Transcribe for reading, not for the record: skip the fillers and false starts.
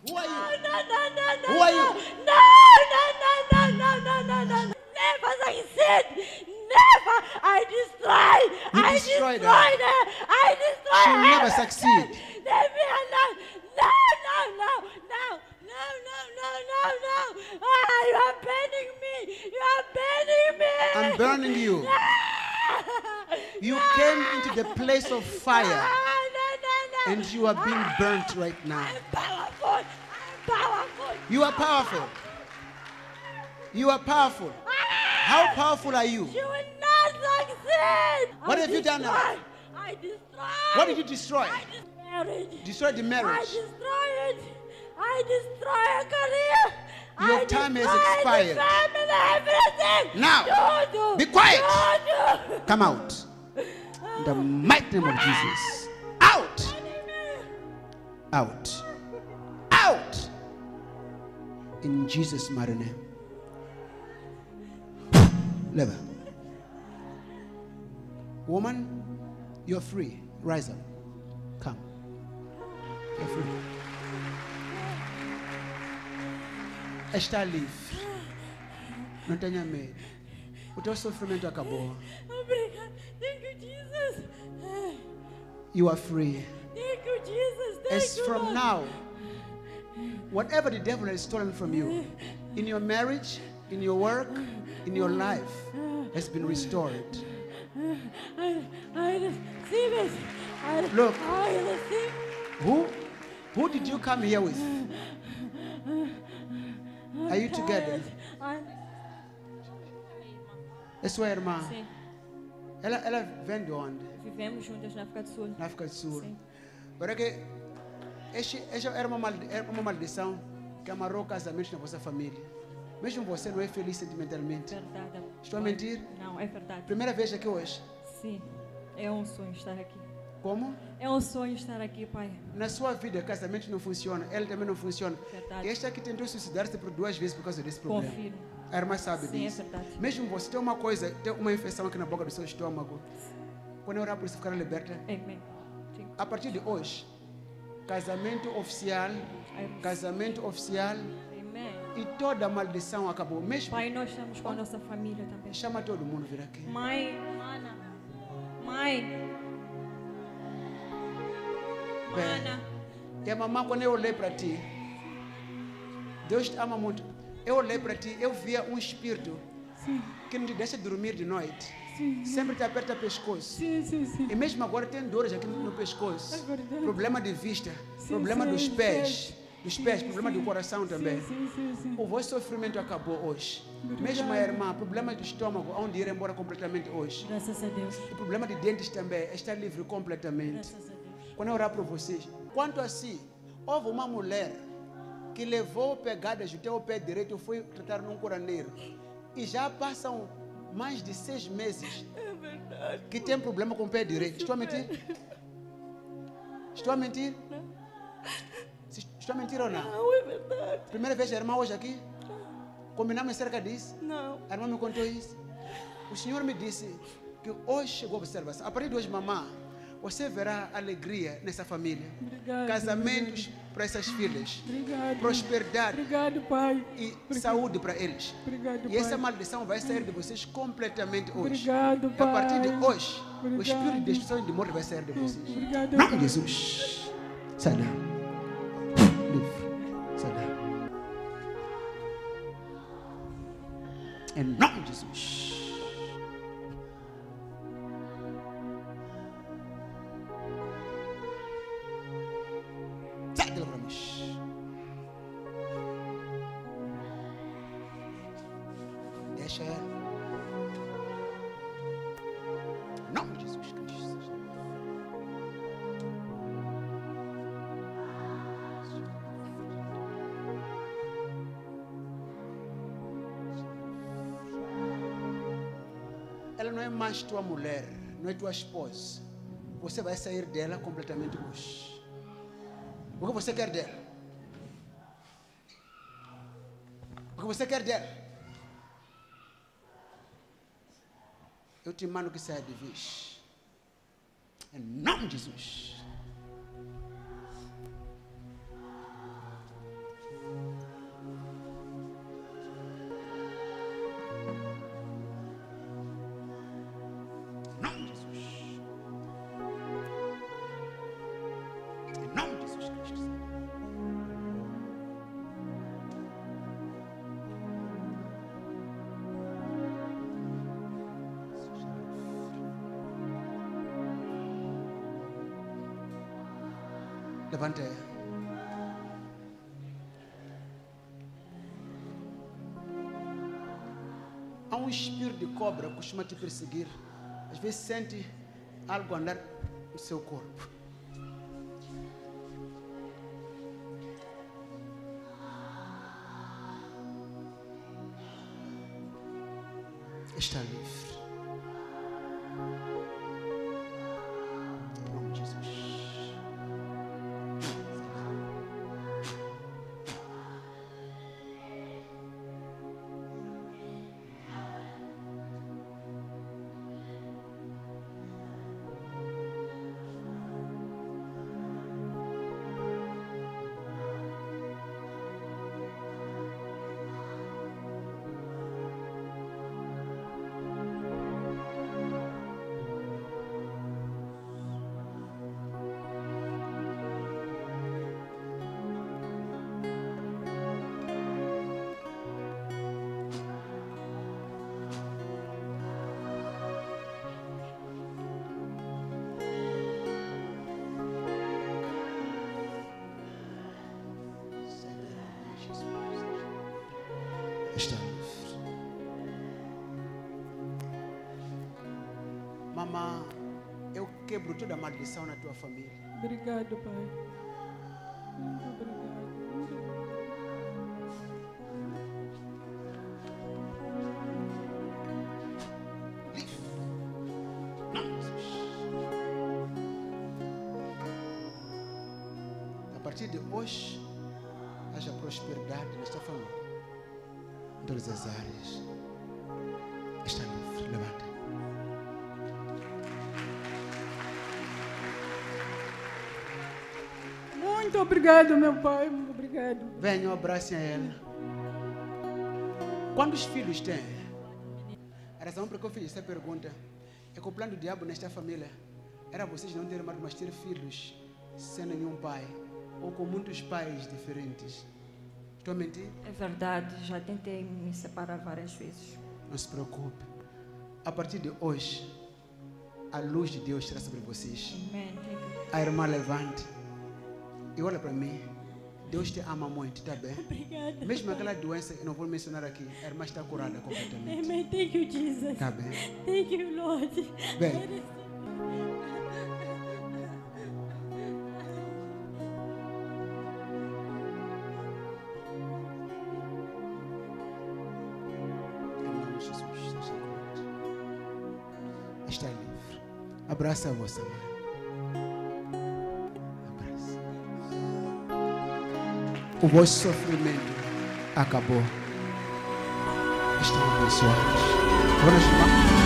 Who are you? No. Who are you? No. Never succeed. Never. I destroy. You I destroyed destroy her. her. I destroy She'll her. never succeed. Leave me alone. No. Ah, you are burning me. You are burning me. I'm burning you. You came into the place of fire No. and you are being burnt right now. I'm powerful. You are powerful. You are powerful. How powerful are you? She will not succeed. What have you done now? I destroyed. What did you destroy? Marriage. Destroy the I marriage. destroy it. I destroy a career. Your time has expired. The family, everything. Now, Do. be quiet. Do. Come out. In the mighty name of Jesus. Out. Out. Out. In Jesus' mighty name. Level. Woman, you're free. Rise up. Come. You're free. Está livre. Não tenha medo. O teu sofrimento acabou. Obrigada. Thank you, Jesus. You are free. Thank you, Jesus. Thank As you, from Lord. now, whatever the devil has stolen from you, in your marriage, in your work, in your life, has been restored. I receive it. Look. I receive. Who did you come here with? Are you together? É sua irmã. Sim. Ela vem de onde? Vivemos juntas na África do Sul. Na África do Sul. Sim. Porque essa era uma maldição que amarrou casamentos na vossa família. Mesmo você não é feliz sentimentalmente. Verdade. Estou a mentir? Não, é verdade. Primeira vez aqui hoje. Sim. É um sonho estar aqui. Como? É um sonho estar aqui, Pai. Na sua vida, casamento não funciona, ele também não funciona. Verdade. Esta aqui tentou suicidar-se por 2 vezes por causa desse problema. Confirmo. A irmã sabe Sim, disso. é verdade. Mesmo você tem uma coisa, tem uma infecção aqui na boca do seu estômago. Quando eu orar por isso ficar liberta, Amém. Sim. a partir de hoje, casamento oficial, Amém. e toda a maldição acabou. Mesmo Pai, nós estamos com a nossa família também. chama todo mundo vir aqui. Mãe, Mana. Mãe. Mana. E a mamãe, quando eu olhei para ti, Deus te ama muito. Eu olhei para ti, eu via um espírito que não te deixa dormir de noite. Sempre te aperta o pescoço. Sim. E mesmo agora tem dores aqui no pescoço. É verdade. Problema de vista, problema dos pés. Problema do coração também. Sim. O vosso sofrimento acabou hoje. Mesmo a irmã, problema de estômago, onde ir embora completamente hoje. Graças a Deus. O problema de dentes também está livre completamente. Graças a Deus. Quando eu orar para vocês, quanto a si, houve uma mulher que levou pegadas até o pé direito e foi tratar num curandeiro. E já passam mais de 6 meses que tem problema com o pé direito. Estou a mentir? Estou a mentir? Estou a mentir ou não? Não, é verdade. Primeira vez a irmã hoje aqui? Combinamos acerca disso? Não. A irmã me contou isso. O Senhor me disse que hoje chegou a observação. A partir de hoje, mamãe, você verá alegria nessa família. Obrigado. Casamentos para essas filhas. Obrigado. Prosperidade Obrigado, Pai. e saúde para eles. Obrigado, E essa Pai. maldição vai sair de vocês completamente hoje. Obrigado, E a partir de Pai. hoje, o Obrigado. espírito de destruição e de morte vai sair de vocês. Obrigado, Em nome Pai. de Jesus. Sai daí. Livre. Sai daí. Em nome de Jesus. Sai dela para mim. Deixa ela. Em nome de Jesus Cristo. Ela não é mais tua mulher, não é tua esposa. Você vai sair dela completamente hoje. O que você quer dela? O que você quer dela? Eu te mando que saia de vez. Em nome de Jesus. Levante. Há um espírito de cobra que costuma te perseguir. Às vezes sente algo andar no seu corpo. Está livre. Em nome de Jesus. Está livre. Mamãe, eu quebro toda a maldição na tua família. Obrigado, Pai. Muito obrigado. Muito obrigado. A partir de hoje, haja prosperidade nesta família. Em todas as áreas. Está livre. Levanta. Muito obrigado, meu Pai. Muito obrigado. Venham, abracem a ela. Quantos filhos tem? A razão por que eu fiz essa pergunta é que o plano do diabo nesta família era vocês não terem mais, mas ter filhos sem nenhum pai ou com muitos pais diferentes. Estou a mentir? É verdade, já tentei me separar várias vezes. Não se preocupe. A partir de hoje, a luz de Deus estará sobre vocês. Amém. A irmã levante e olha para mim. Deus te ama muito, está bem? Obrigada. Mesmo aquela doença, eu não vou mencionar aqui, a irmã está curada completamente. Amen. Thank you, Jesus. Está bem? Thank you, Lord. Bem, em nome de Jesus, seja curado. Está livre. Abraça a vossa mãe. Abraça. O vosso sofrimento acabou. Estão abençoados. Vamos chamar.